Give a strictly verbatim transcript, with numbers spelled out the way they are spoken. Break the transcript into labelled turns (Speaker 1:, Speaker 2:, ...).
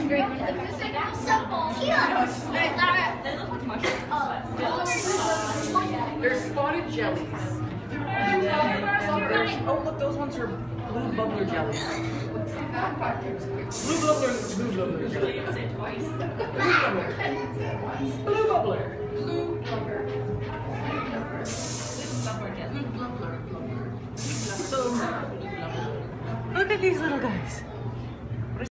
Speaker 1: very good. So cute.
Speaker 2: They look like mushrooms.
Speaker 3: There's spotted jellies. And then, and there's, oh look, those ones are blue bubbler jellies. Blue bubbler, blue bubbler
Speaker 2: Did
Speaker 3: jelly.
Speaker 2: you even say it twice?
Speaker 3: Blue bubbler. Blue bubbler.
Speaker 1: Blue blubber.
Speaker 3: So, look at these little guys.